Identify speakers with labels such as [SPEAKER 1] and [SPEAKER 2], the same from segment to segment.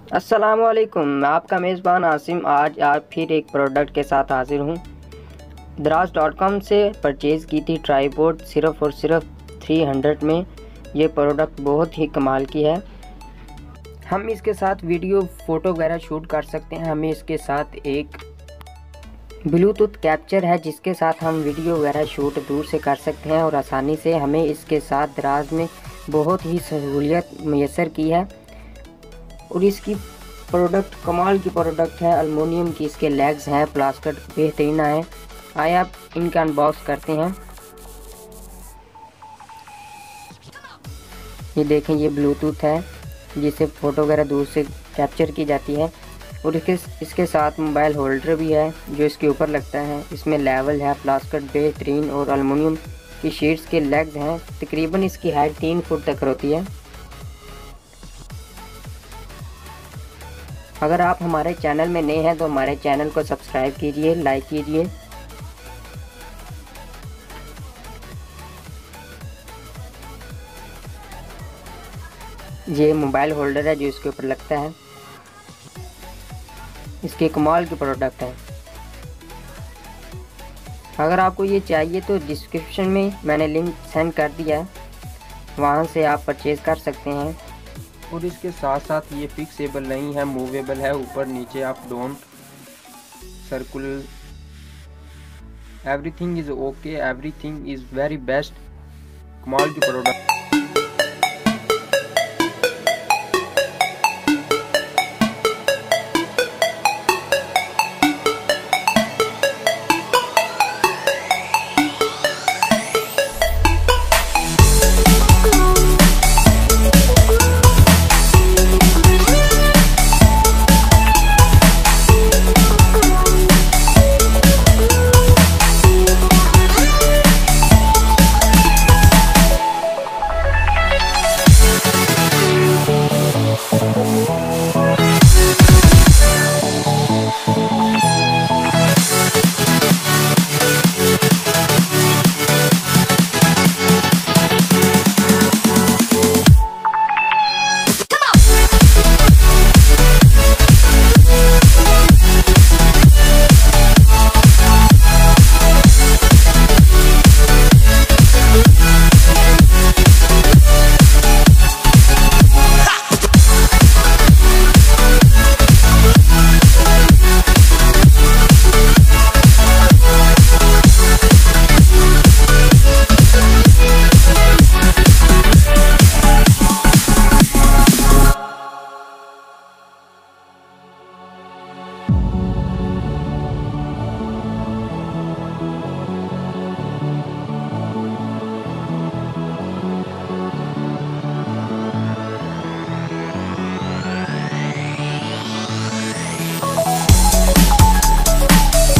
[SPEAKER 1] अस्सलामुअलैकुम, मैं आपका मेज़बान आसिम आज फिर एक प्रोडक्ट के साथ हाजिर हूँ। दराज.com से परचेज़ की थी ट्राईपोड सिर्फ़ और सिर्फ 300 में। ये प्रोडक्ट बहुत ही कमाल की है। हम इसके साथ वीडियो फ़ोटो वगैरह शूट कर सकते हैं। हमें इसके साथ एक ब्लूटूथ कैप्चर है जिसके साथ हम वीडियो वगैरह शूट दूर से कर सकते हैं और आसानी से। हमें इसके साथ दराज में बहुत ही सहूलियत मैसर की है और इसकी प्रोडक्ट कमाल की प्रोडक्ट है। एल्युमिनियम की इसके लेग्स हैं, प्लास्टर बेहतरीन है। आइए आप इनका अनबॉक्स करते हैं। ये देखें, ये ब्लूटूथ है जिससे फ़ोटो वगैरह दूर से कैप्चर की जाती है और इसके साथ मोबाइल होल्डर भी है जो इसके ऊपर लगता है। इसमें लेवल है, प्लास्टर बेहतरीन और एल्युमिनियम की शीट्स के लेग्स हैं। तकरीबन इसकी हाइट 3 फुट तक होती है। अगर आप हमारे चैनल में नए हैं तो हमारे चैनल को सब्सक्राइब कीजिए, लाइक कीजिए। ये मोबाइल होल्डर है जो इसके ऊपर लगता है। इसके कमाल की प्रोडक्ट है। अगर आपको ये चाहिए तो डिस्क्रिप्शन में मैंने लिंक सेंड कर दिया है, वहाँ से आप परचेज़ कर सकते हैं।
[SPEAKER 2] और इसके साथ साथ ये फिक्सेबल नहीं है, मूवेबल है, ऊपर नीचे up down circular. Everything is okay, everything is very best. कमाल की प्रोडक्ट।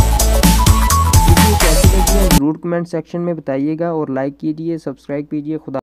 [SPEAKER 1] जरूर कमेंट सेक्शन में बताइएगा और लाइक कीजिए, सब्सक्राइब कीजिए। खुदा